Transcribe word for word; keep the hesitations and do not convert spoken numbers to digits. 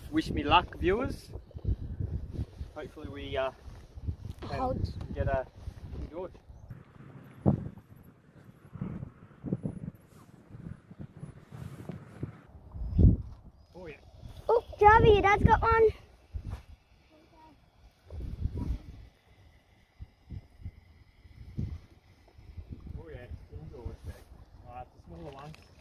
wish me luck, viewers. Hopefully we uh, can Hold. get a King George. Oh yeah. Oh, Javi, your dad's got one. Oh yeah, King George there. Alright, the smaller one.